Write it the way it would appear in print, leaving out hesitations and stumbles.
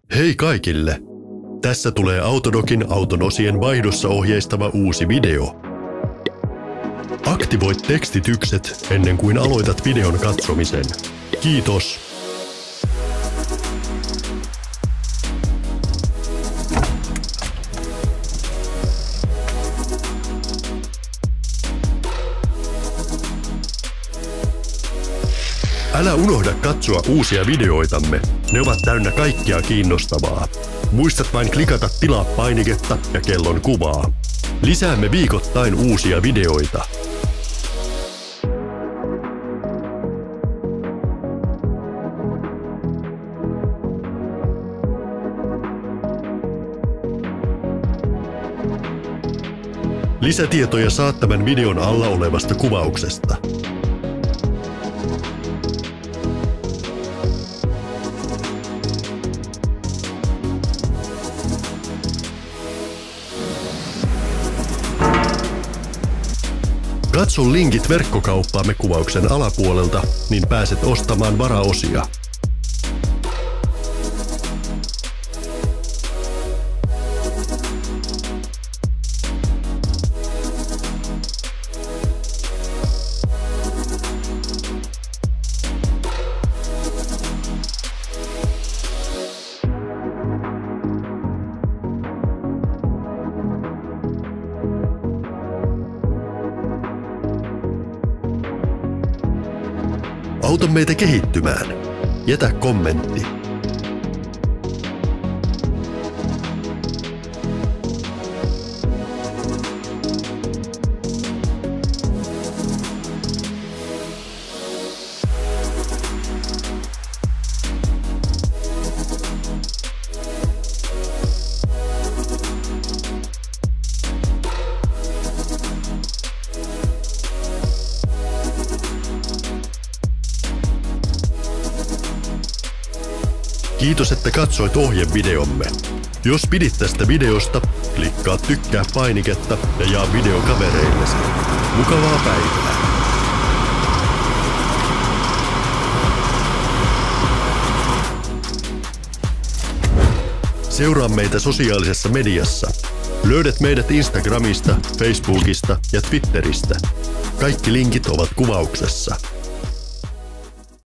Hei kaikille! Tässä tulee Autodocin auton osien vaihdossa ohjeistava uusi video. Aktivoi tekstitykset ennen kuin aloitat videon katsomisen. Kiitos! Älä unohda katsoa uusia videoitamme. Ne ovat täynnä kaikkea kiinnostavaa. Muistat vain klikata tilaa painiketta ja kellon kuvaa. Lisäämme viikoittain uusia videoita. Lisätietoja saat tämän videon alla olevasta kuvauksesta. Katso linkit verkkokauppaamme kuvauksen alapuolelta, niin pääset ostamaan varaosia. Auta meitä kehittymään. Jätä kommentti. Kiitos, että katsoit ohjevideomme. Jos pidit tästä videosta, klikkaa tykkää painiketta ja jaa video kavereillesi. Mukavaa päivää! Seuraa meitä sosiaalisessa mediassa. Löydät meidät Instagramista, Facebookista ja Twitteristä. Kaikki linkit ovat kuvauksessa.